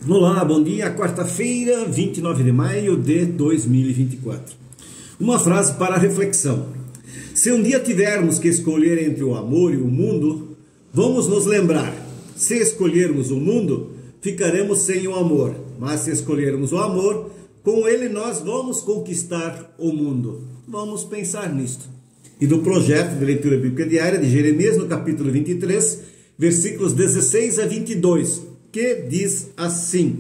Olá, bom dia, quarta-feira, 29 de maio de 2024. Uma frase para reflexão. Se um dia tivermos que escolher entre o amor e o mundo, vamos nos lembrar, se escolhermos o mundo, ficaremos sem o amor, mas se escolhermos o amor, com ele nós vamos conquistar o mundo. Vamos pensar nisto. E do projeto de leitura bíblica diária de Jeremias, no capítulo 23, versículos 16 a 22, que diz assim: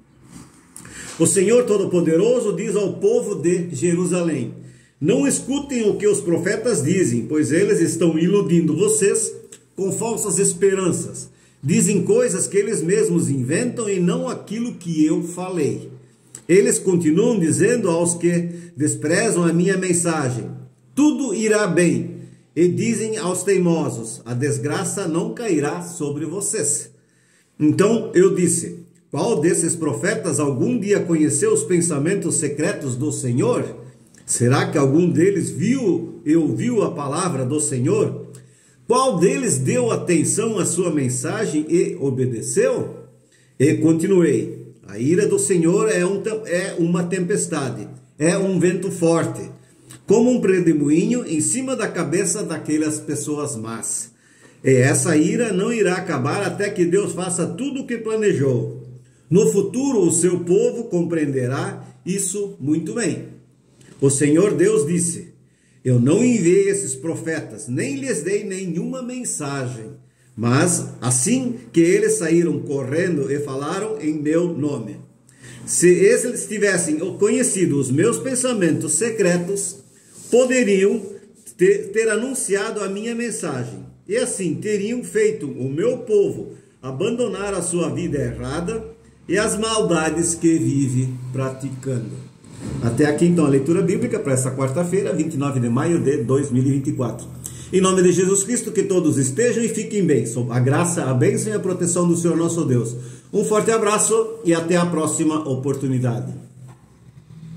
O Senhor Todo-Poderoso diz ao povo de Jerusalém: Não escutem o que os profetas dizem, pois eles estão iludindo vocês com falsas esperanças. Dizem coisas que eles mesmos inventam e não aquilo que eu falei. Eles continuam dizendo aos que desprezam a minha mensagem: Tudo irá bem. E dizem aos teimosos: A desgraça não cairá sobre vocês. Então eu disse: Qual desses profetas algum dia conheceu os pensamentos secretos do Senhor? Será que algum deles ouviu a palavra do Senhor? Qual deles deu atenção à sua mensagem e obedeceu? E continuei: A ira do Senhor é uma tempestade, é um vento forte, como um redemoinho em cima da cabeça daquelas pessoas más. E essa ira não irá acabar até que Deus faça tudo o que planejou. No futuro, o seu povo compreenderá isso muito bem. O Senhor Deus disse: Eu não enviei esses profetas, nem lhes dei nenhuma mensagem. Mas, assim que eles saíram correndo e falaram em meu nome. Se eles tivessem conhecido os meus pensamentos secretos, poderiam ter anunciado a minha mensagem. E assim teriam feito o meu povo abandonar a sua vida errada e as maldades que vive praticando. Até aqui então a leitura bíblica para essa quarta-feira, 29 de maio de 2024. Em nome de Jesus Cristo, que todos estejam e fiquem bem. Sob a graça, a bênção e a proteção do Senhor nosso Deus. Um forte abraço e até a próxima oportunidade.